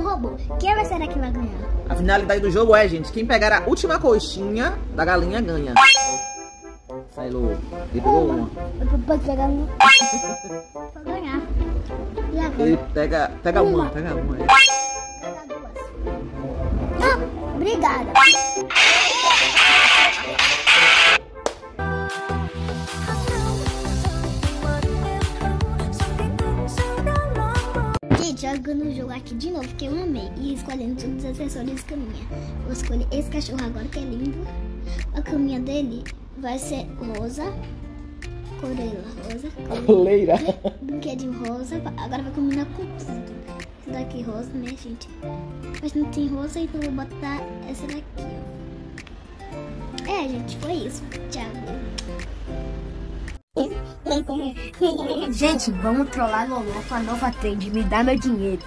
robô. Quem será que vai ganhar? A finalidade do jogo é, gente, quem pegar a última coxinha da galinha ganha. Sai, Lu. Ele pegou uma. Pode pegar uma. Pode ganhar. Ele pega uma. Pega duas. Ah, obrigada. Gente, jogando o jogo aqui de novo, que eu amei. E escolhendo todos os acessórios de caminha. Vou escolher esse cachorro agora, que é lindo. A caminha dele vai ser rosa. Coleira. Brinquedinho rosa. Agora vai combinar com tudo. Esse daqui rosa, né, gente? Mas não tem rosa, então eu vou botar essa daqui, ó. É, gente, foi isso. Tchau. Gente, vamos trollar Lolo com a nova trend. Me dá meu dinheiro.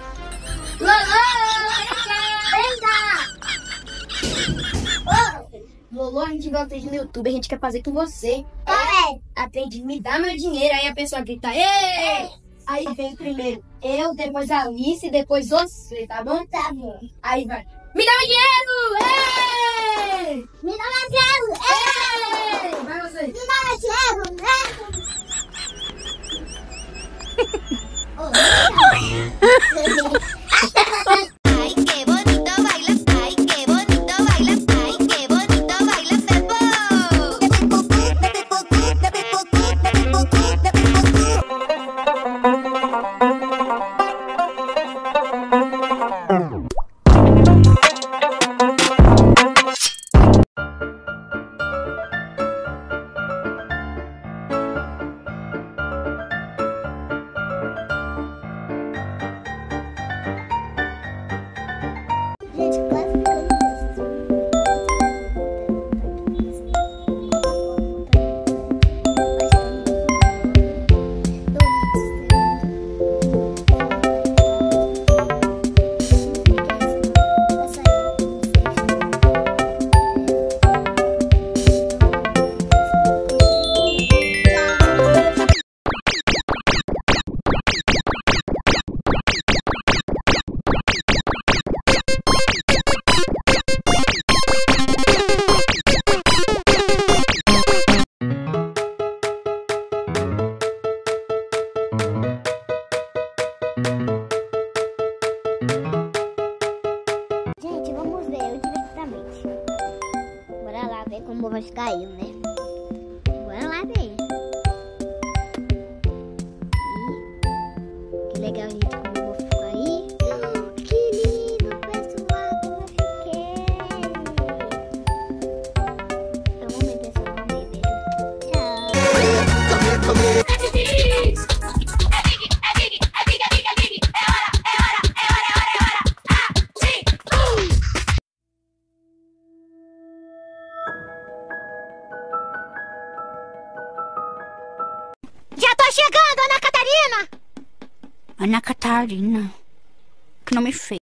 Lolo, a gente gosta de no YouTube, a gente quer fazer com você. A trend Me Dá Meu Dinheiro. Aí a pessoa grita, ê! Aí vem primeiro eu, depois a Alice, depois você, tá bom? Tá bom. Aí vai. Me dá meu dinheiro! Ê! Me dá meu dinheiro! Ê! Vai você. Me dá meu dinheiro! Ay, qué bonito baila, ay, qué bonito baila, ay, qué bonito baila Pepo. Gente, quase ficando Gente, vamos ver eu divertidamente. Bora lá ver como vai ficar eu, né? Bora lá ver. Que legal, gente, como eu vou ficar aí. Que lindo, pessoal, como eu fiquei. Então vamos ver, pessoal, vamos ver. Tchau. Já tô chegando, Ana Catarina! Ana Catarina. Que nome feio.